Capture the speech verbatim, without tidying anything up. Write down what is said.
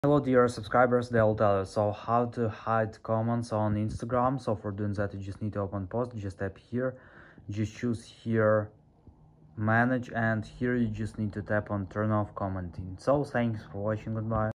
Hello dear subscribers, they'll tell you so how to hide comments on Instagram. So for doing that, you just need to open post, just tap here, just choose here manage, and here you just need to tap on turn off commenting. So thanks for watching, goodbye.